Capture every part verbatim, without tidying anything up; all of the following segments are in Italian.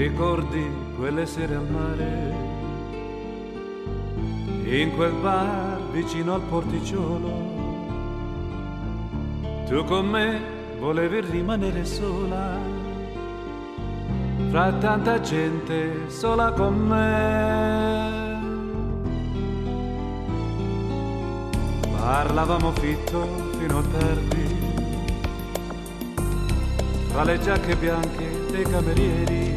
ricordi quelle sere al mare, in quel bar vicino al porticciolo? Tu con me volevi rimanere sola, fra tanta gente, sola con me. Parlavamo fitto fino a tardi, tra le giacche bianche dei camerieri.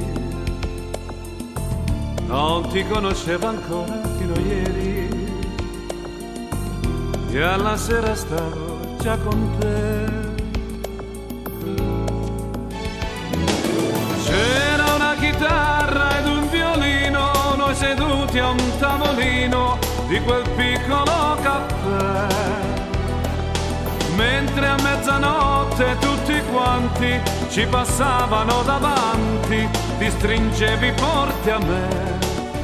Non ti conoscevo ancora fino a ieri, e alla sera stavo già con te. C'era una chitarra ed un violino, noi seduti a un tavolino di quel piccolo caffè, mentre a mezzanotte tutti quanti ci passavano davanti, ti stringevi forte a me.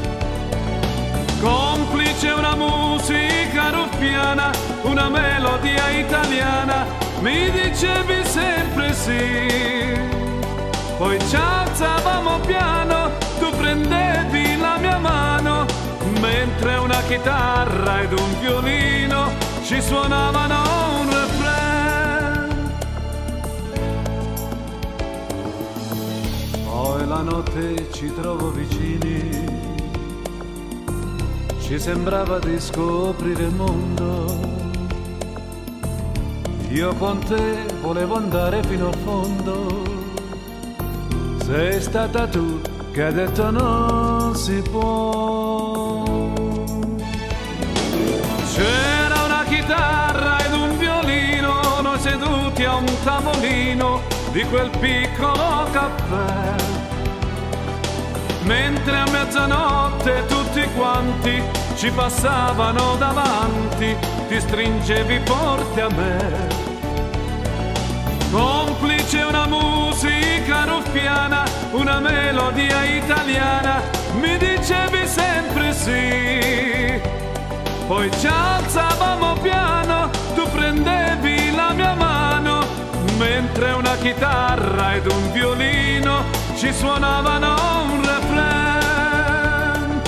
Complice una musica ruffiana, una melodia italiana, mi dicevi sempre sì. Poi ci alzavamo piano, tu prendevi la mia mano, mentre una chitarra ed un violino ci suonavano un refrain. Poi la notte ci trovo vicini, ci sembrava di scoprire il mondo. Io con te volevo andare fino al fondo, sei stata tu che hai detto non si può. C'era una chitarra ed un violino, noi seduti a un tavolino di quel piccolo caffè, mentre a mezzanotte tutti quanti ci passavano davanti, ti stringevi forte a me. Complice una musica ruffiana, una melodia italiana, mi dicevi sempre sì. Poi ci alzavamo piano, tu prendevi la mia mano, mentre una chitarra ed un violino ci suonavano un refrain.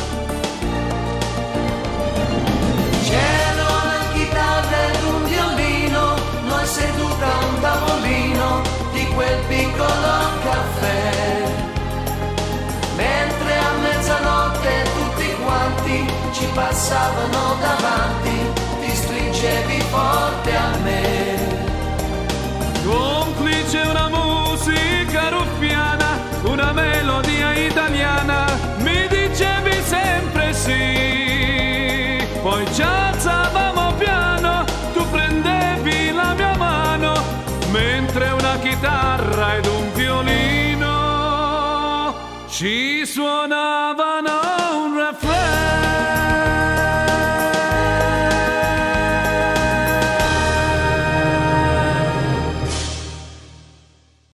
C'era una chitarra ed un violino, noi seduti a un tavolino di quel piccolo caffè, mentre a mezzanotte tutti quanti ci passavano davanti, ti stringevi forte a me. Complice una musica ruffiana, una melodia italiana, mi dicevi sempre sì. Poi ci alzavamo piano, tu prendevi la mia mano, mentre una chitarra ed un violino ci suonavano